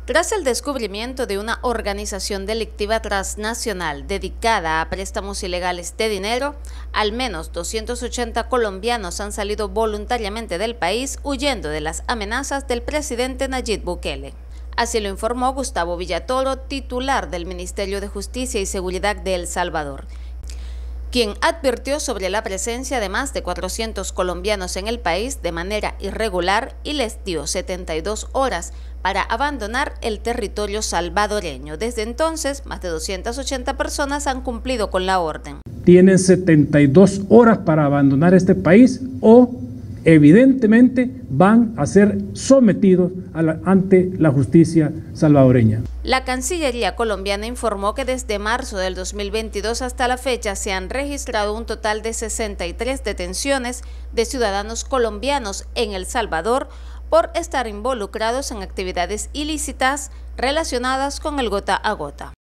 Tras el descubrimiento de una organización delictiva transnacional dedicada a préstamos ilegales de dinero, al menos 280 colombianos han salido voluntariamente del país huyendo de las amenazas del presidente Nayib Bukele. Así lo informó Gustavo Villatoro, titular del Ministerio de Justicia y Seguridad de El Salvador, quien advirtió sobre la presencia de más de 400 colombianos en el país de manera irregular y les dio 72 horas para abandonar el territorio salvadoreño. Desde entonces, más de 280 personas han cumplido con la orden. Tienen 72 horas para abandonar este país o evidentemente van a ser sometidos ante la justicia salvadoreña. La Cancillería colombiana informó que desde marzo del 2022 hasta la fecha se han registrado un total de 63 detenciones de ciudadanos colombianos en El Salvador por estar involucrados en actividades ilícitas relacionadas con el gota a gota.